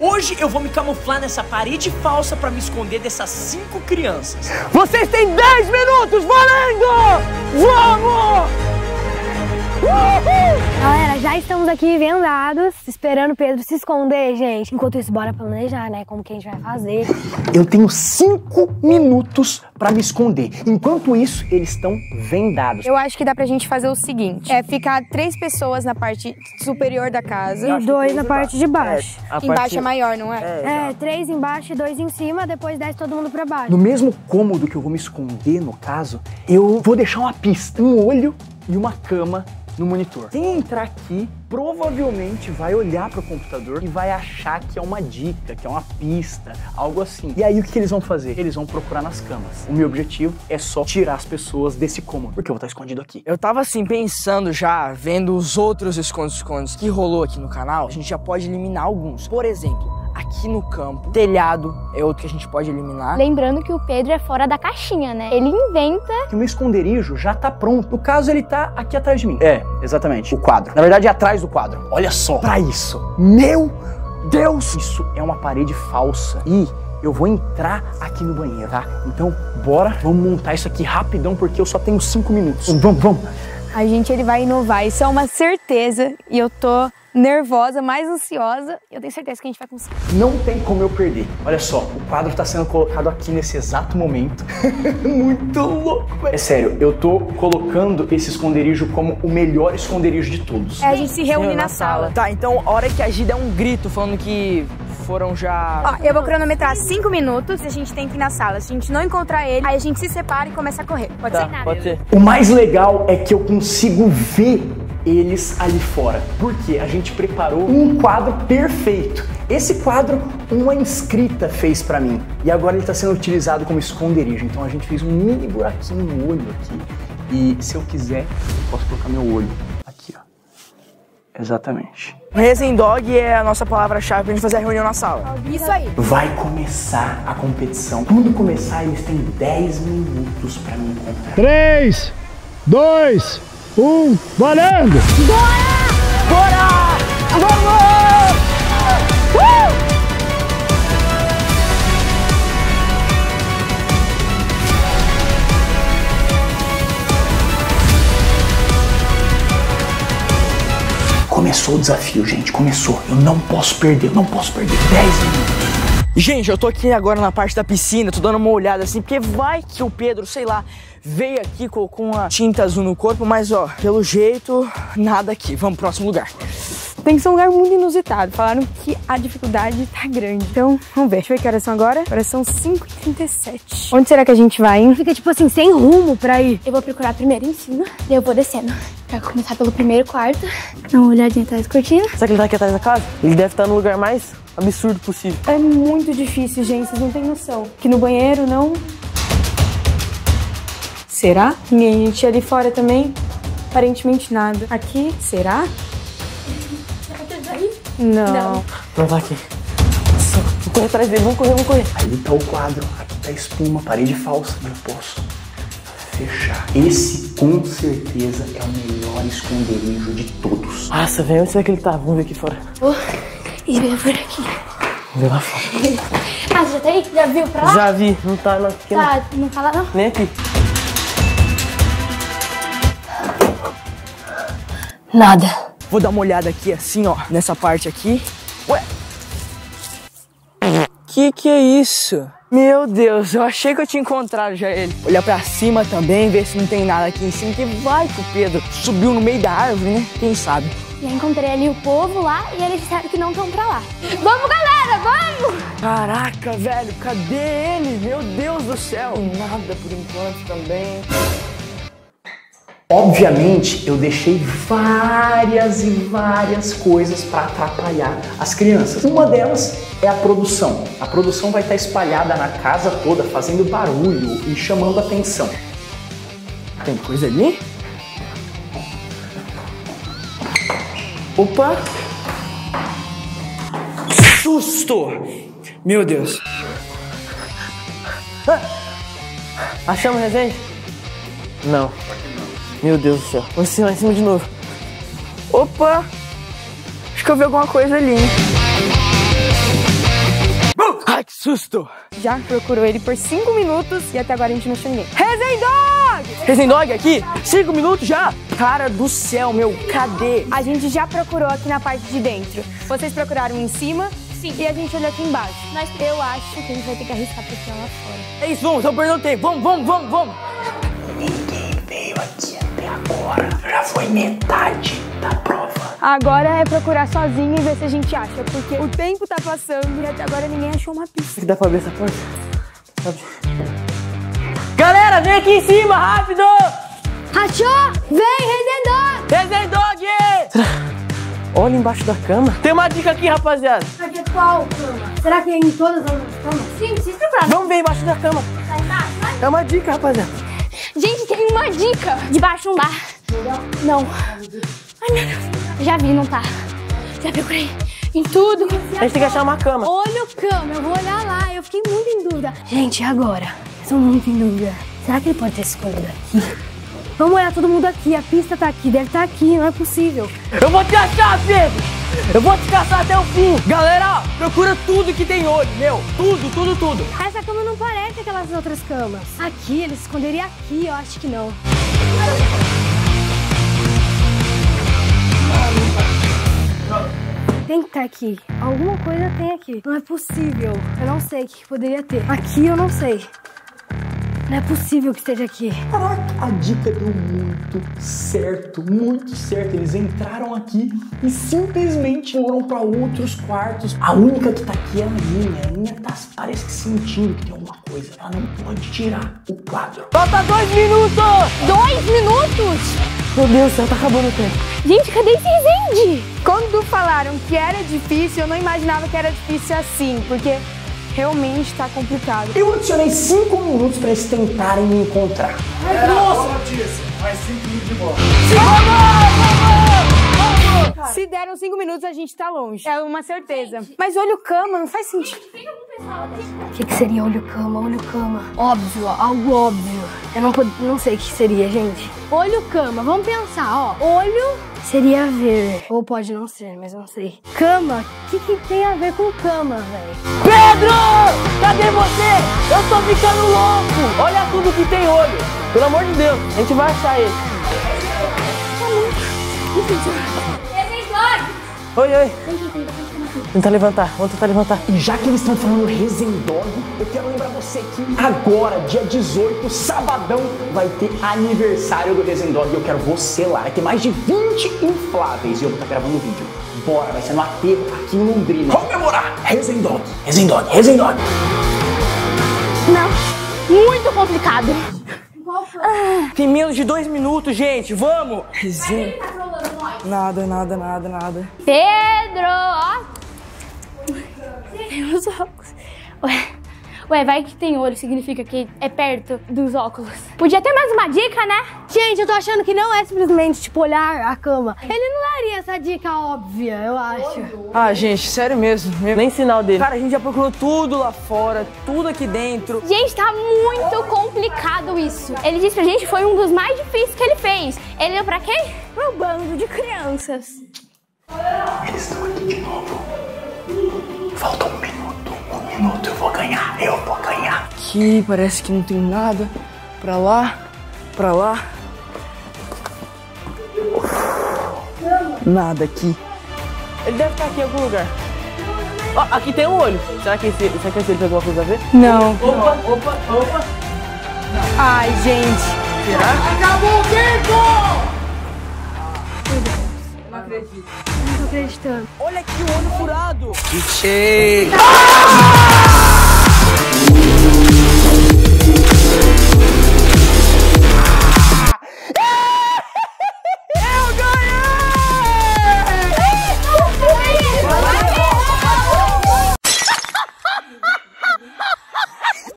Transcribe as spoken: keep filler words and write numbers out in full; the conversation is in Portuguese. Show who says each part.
Speaker 1: Hoje eu vou me camuflar nessa parede falsa pra me esconder dessas cinco crianças.
Speaker 2: Vocês têm dez minutos, valendo! Vamos! Uhul!
Speaker 3: Galera, já estamos aqui vendados, esperando o Pedro se esconder, gente. Enquanto isso, bora planejar, né? Como que a gente vai fazer.
Speaker 4: Eu tenho cinco minutos pra me esconder. Enquanto isso, eles estão vendados.
Speaker 5: Eu acho que dá pra gente fazer o seguinte. É ficar três pessoas na parte superior da casa.
Speaker 3: E dois na parte de baixo.
Speaker 5: É, embaixo parte... é maior, não é?
Speaker 3: É, é, três embaixo e dois em cima, depois desce todo mundo pra baixo.
Speaker 4: No mesmo cômodo que eu vou me esconder, no caso, eu vou deixar uma pista, um olho e uma cama no monitor. Quem entrar aqui provavelmente vai olhar para o computador e vai achar que é uma dica, que é uma pista, algo assim. E aí o que eles vão fazer? Eles vão procurar nas camas. O meu objetivo é só tirar as pessoas desse cômodo, porque eu vou estar escondido aqui.
Speaker 2: Eu tava assim pensando já, vendo os outros esconde-escondes que rolou aqui no canal, a gente já pode eliminar alguns. Por exemplo, aqui no campo, telhado é outro que a gente pode eliminar.
Speaker 6: Lembrando que o Pedro é fora da caixinha, né? Ele inventa...
Speaker 4: Que o meu esconderijo já tá pronto. No caso, ele tá aqui atrás de mim. É, exatamente. O quadro. Na verdade, é atrás do quadro. Olha só. Pra isso. Meu Deus! Isso é uma parede falsa. E eu vou entrar aqui no banheiro, tá? Então, bora. Vamos montar isso aqui rapidão, porque eu só tenho cinco minutos. Vamos, vamos.
Speaker 5: A gente, ele vai inovar. Isso é uma certeza. E eu tô... nervosa, mais ansiosa, eu tenho certeza que a gente vai conseguir.
Speaker 4: Não tem como eu perder. Olha só, o quadro tá sendo colocado aqui nesse exato momento. Muito louco, velho. É sério, eu tô colocando esse esconderijo como o melhor esconderijo de todos.
Speaker 5: É, a gente se reúne na sala.
Speaker 2: Tá, então a hora que a Gi der um grito falando que foram já...
Speaker 5: Ó, eu vou cronometrar cinco minutos e a gente tem que ir na sala. Se a gente não encontrar ele, aí a gente se separa e começa a correr. Pode
Speaker 2: tá,
Speaker 5: ser?
Speaker 2: Pode ser.
Speaker 4: O mais legal é que eu consigo ver eles ali fora, porque a gente preparou um quadro perfeito. Esse quadro uma inscrita fez pra mim e agora ele está sendo utilizado como esconderijo. Então a gente fez um mini buraquinho no olho aqui e se eu quiser eu posso colocar meu olho aqui, ó. Exatamente.
Speaker 2: Resin Dog é a nossa palavra-chave pra gente fazer a reunião na sala.
Speaker 5: Isso aí.
Speaker 4: Vai começar a competição. Quando começar eles têm dez minutos pra me encontrar.
Speaker 7: três, dois, um, valendo!
Speaker 5: Bora! Bora! Vamos! Uh!
Speaker 4: Começou o desafio, gente. Começou. Eu não posso perder. Eu não posso perder. dez minutos.
Speaker 2: Gente, eu tô aqui agora na parte da piscina, tô dando uma olhada assim, porque vai que o Pedro, sei lá, veio aqui, colocou uma tinta azul no corpo, mas ó, pelo jeito, nada aqui. Vamos pro próximo lugar.
Speaker 5: Tem que ser um lugar muito inusitado. Falaram que a dificuldade tá grande. Então, vamos ver. Deixa eu ver que horas são agora. Agora são cinco e trinta e sete. Onde será que a gente vai, hein?
Speaker 3: Fica tipo assim, sem rumo pra ir.
Speaker 6: Eu vou procurar primeiro em cima, daí eu vou descendo. Pra começar pelo primeiro quarto. Dá uma olhadinha atrás da cortina.
Speaker 2: Será que ele tá aqui atrás da casa? Ele deve estar no lugar mais absurdo possível.
Speaker 5: É muito difícil, gente. Vocês não têm noção. Aqui no banheiro, não... Será? Ninguém. Gente, ali fora também, aparentemente nada. Aqui, será? Não. Não.
Speaker 2: Não tá aqui. Nossa, vamos correr atrás dele, vamos correr, vamos correr.
Speaker 4: Ali tá o quadro, aqui tá a espuma, parede falsa. Eu posso fechar. Esse com certeza é o melhor esconderijo de todos.
Speaker 2: Nossa, velho, onde será que ele tá? Vamos ver aqui fora.
Speaker 6: Oh, e ver por aqui.
Speaker 2: Vamos ver lá fora.
Speaker 6: Ah, você já tá aí? Já viu pra lá?
Speaker 2: Já vi, não tá lá.
Speaker 6: Tá, não tá lá não?
Speaker 2: Nem aqui.
Speaker 6: Nada.
Speaker 2: Vou dar uma olhada aqui assim, ó, nessa parte aqui. Ué? Que que é isso? Meu Deus, eu achei que eu tinha encontrado já ele. Olhar pra cima também, ver se não tem nada aqui em cima, que vai que o Pedro subiu no meio da árvore, né? Quem sabe?
Speaker 6: Já encontrei ali o povo lá e eles disseram que não estão pra lá. Vamos, galera, vamos!
Speaker 2: Caraca, velho, cadê ele? Meu Deus do céu. Nada por enquanto também.
Speaker 4: Obviamente, eu deixei várias e várias coisas para atrapalhar as crianças. Uma delas é a produção. A produção vai estar espalhada na casa toda, fazendo barulho e chamando atenção.
Speaker 2: Tem coisa ali? Opa! Susto! Meu Deus! Ah! Achamos o Resende? Não. Meu Deus do céu. Vamos lá em cima de novo. Opa! Acho que eu vi alguma coisa ali, hein? susto.
Speaker 5: Já procurou ele por cinco minutos e até agora a gente não achou ninguém. Rezendog!
Speaker 2: Rezendog aqui? Cinco minutos já? Cara do céu, meu, cadê?
Speaker 5: A gente já procurou aqui na parte de dentro. Vocês procuraram em cima?
Speaker 6: Sim.
Speaker 5: E a gente olhou aqui embaixo.
Speaker 6: Nós...
Speaker 5: Eu acho que a gente vai ter que arriscar procurar lá fora.
Speaker 2: É isso, vamos, estamos perdendo tempo. Vamos, vamos, vamos, vamos.
Speaker 4: Ninguém veio aqui até agora. Já foi metade da prova.
Speaker 5: Agora é procurar sozinho e ver se a gente acha, porque o tempo tá passando e até agora ninguém achou uma pista.
Speaker 2: Dá pra abrir essa porta? Galera, vem aqui em cima, rápido!
Speaker 3: Achou? Vem, Rezendog!
Speaker 2: Rezendog! Olha embaixo da cama. Tem uma dica aqui, rapaziada.
Speaker 3: Aqui é qual cama? Será que é em todas as camas?
Speaker 6: Sim, vocês procuraram.
Speaker 2: Vamos ver embaixo da cama.
Speaker 6: Tá embaixo, vai.
Speaker 2: É uma dica, rapaziada.
Speaker 6: Gente, tem uma dica. Debaixo não dá. Não. Ai, meu Deus. Já vi, não tá. Já procurei em tudo.
Speaker 2: A gente tem que achar uma cama.
Speaker 3: Olha o cama, eu vou olhar lá. Eu fiquei muito em dúvida. Gente, e agora? Estou muito em dúvida. Será que ele pode ter escondido aqui? Vamos olhar todo mundo aqui. A pista tá aqui, deve estar aqui, não é possível.
Speaker 2: Eu vou te achar, Pedro! Eu vou te caçar até o fim. Galera, ó, procura tudo que tem olho, meu. Tudo, tudo, tudo.
Speaker 3: Essa cama não parece aquelas outras camas. Aqui, ele se esconderia aqui, eu acho que não. Tem que estar aqui. Alguma coisa tem aqui. Não é possível. Eu não sei o que poderia ter. Aqui eu não sei. Não é possível que esteja aqui.
Speaker 4: Caraca, a dica deu muito certo, muito certo. Eles entraram aqui e simplesmente foram para outros quartos. A única que tá aqui é a Aninha. A Aninha tá, parece que sentindo que tem alguma coisa. Ela não pode tirar o quadro.
Speaker 2: Falta dois minutos!
Speaker 6: Dois minutos?
Speaker 2: Meu Deus do céu, tá acabando o tempo.
Speaker 6: Gente, cadê esse Rezende?
Speaker 5: Quando falaram que era difícil, eu não imaginava que era difícil assim, porque realmente tá complicado.
Speaker 4: Eu adicionei cinco minutos para eles tentarem me encontrar.
Speaker 5: Se deram cinco minutos, a gente tá longe. É uma certeza. Mas olha o cama, não faz sentido.
Speaker 3: O que, que seria olho cama, olho cama? Óbvio, algo óbvio. Eu não, pod... não sei o que seria, gente. Olho cama, vamos pensar, ó. Olho seria ver. Ou pode não ser, mas eu não sei. Cama, o que, que tem a ver com cama, velho?
Speaker 2: Pedro! Cadê você? Eu tô ficando louco! Olha tudo que tem olho. Pelo amor de Deus, a gente vai achar ele. Oi, oi. Tentar levantar, vamos tentar levantar.
Speaker 4: E já que eles estão falando Rezendog, eu quero lembrar você que agora, dia dezoito, sabadão, vai ter aniversário do Rezendog e eu quero você lá. Vai ter mais de vinte infláveis e eu vou estar gravando o vídeo. Bora, vai ser no aterro aqui em Londrina. Comemorar! Rezendog, Rezendog, Rezendog.
Speaker 6: Não, muito complicado.
Speaker 2: Tem menos de dois minutos, gente, vamos! Nada, nada, nada, nada.
Speaker 6: Pedro, ó. Tem os óculos. Ué, ué, vai que tem olho, significa que é perto dos óculos. Podia ter mais uma dica, né?
Speaker 3: Gente, eu tô achando que não é simplesmente, tipo, olhar a cama. Ele não daria essa dica óbvia, eu acho.
Speaker 2: Ah, gente, sério mesmo, nem sinal dele. Cara, a gente já procurou tudo lá fora, tudo aqui dentro.
Speaker 6: Gente, tá muito complicado isso. Ele disse pra gente que foi um dos mais difíceis que ele fez. Ele deu pra quem? Pro bando de crianças.
Speaker 4: Eles estão aqui de novo. Falta um minuto, um minuto, eu vou ganhar, eu vou ganhar.
Speaker 2: Aqui parece que não tem nada. Pra lá, pra lá. Nada aqui. Ele deve estar aqui em algum lugar. Ó, aqui tem um olho. Será que esse, será que esse ele pegou alguma coisa a ver?
Speaker 5: Não.
Speaker 2: Opa, opa, opa.
Speaker 5: Ai, gente.
Speaker 2: Será?
Speaker 7: Acabou o tempo!
Speaker 2: Não acredito.
Speaker 3: Não tô acreditando.
Speaker 2: Olha aqui o olho furado.
Speaker 1: Cheio.
Speaker 2: Ah!